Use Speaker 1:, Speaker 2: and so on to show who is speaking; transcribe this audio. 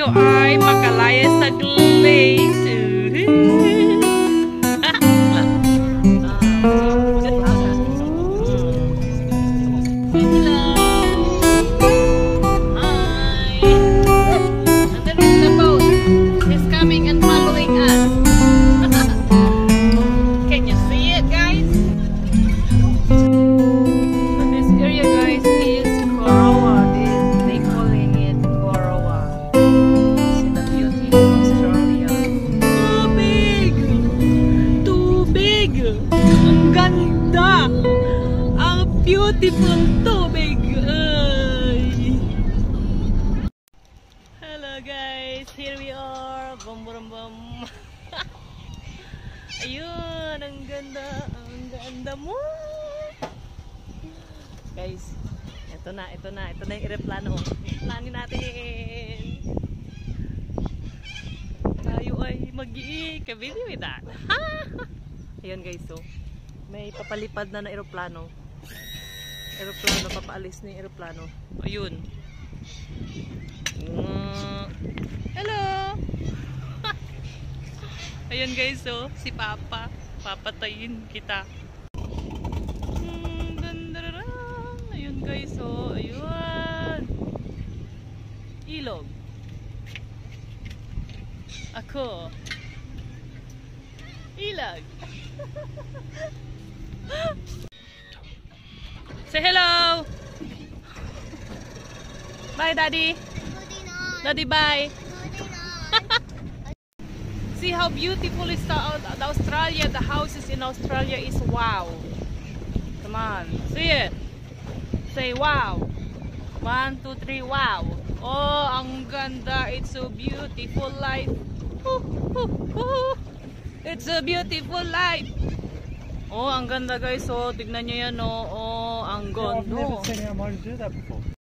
Speaker 1: tayo ay makalaya sa glaze. Beautiful tubig. Hello guys, here we are. Bum bum bum. Ayun, ang ganda mo. Guys, ito na yung aeroplano. Planin natin. Tayo ay mag-i-kabili with that. Ayun guys, so may papalipad na aeroplano. Papaalis na yung aeroplano. Ayun. Hello! Ayun guys, so si Papa. Papatayin kita. Ayun guys, so ayun. Ilog. Ako. Ilog. Say hello. Bye, Daddy. Daddy, bye. See how beautiful is the Australia. The houses in Australia is wow. Come on, see it. Say wow. 1, 2, 3, wow. Oh, ang ganda. It's so beautiful life. It's a beautiful life. Oh, ang ganda guys. Oh, tignan nyo yan. Oh, ang ganda.
Speaker 2: I've never seen anyone do that before.